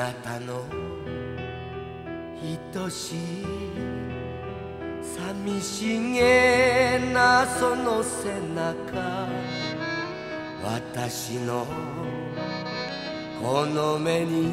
なたの愛しい寂しげなその背中、私のこの目に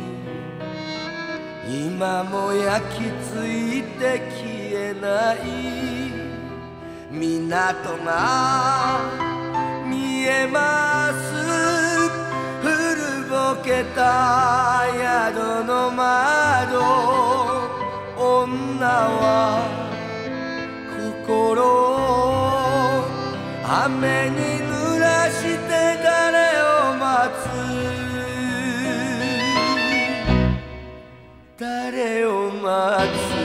今も焼き付いて消えない港が見えます。古ぼけた宿の窓、女は心を雨に濡らして誰を待つ、誰を待つ。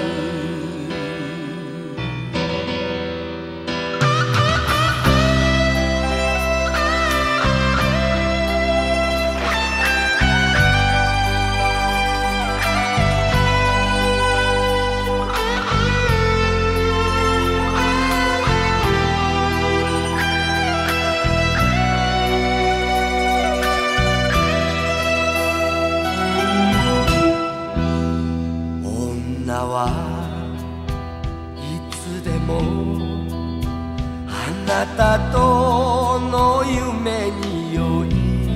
いつでもあなたとの夢に酔い、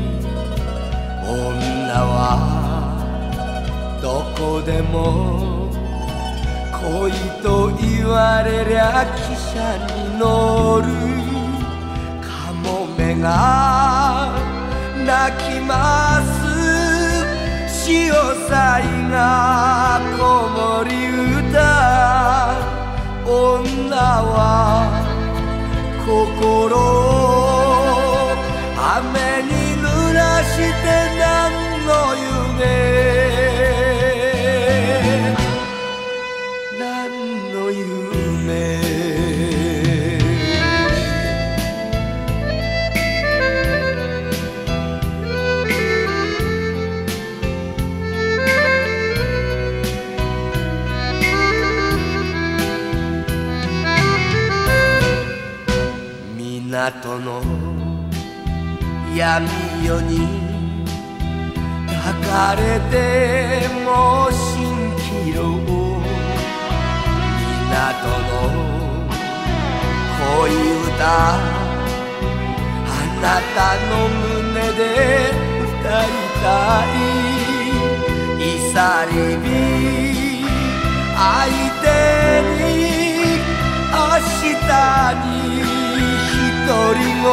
女はどこでも恋と言われりゃ汽車に乗る。カモメが鳴きます。潮騒が子守歌、女は心を雨に濡らして何の夢、何の夢。港の闇夜に抱かれても蜃気楼、港の恋歌、あなたの胸で歌いたい。いさりび相手に明日に独り言、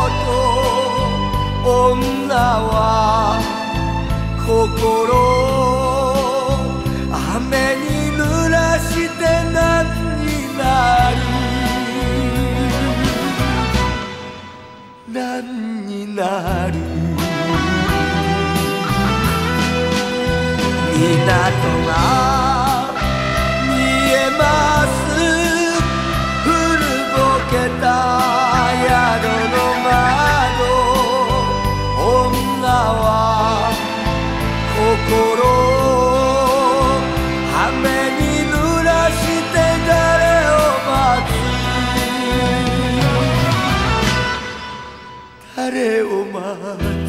女は心を雨に濡らして何になる、何になる。港が見えます。古ぼけた宿の窓、女は心を雨に濡らして誰を待つ、誰を待つ。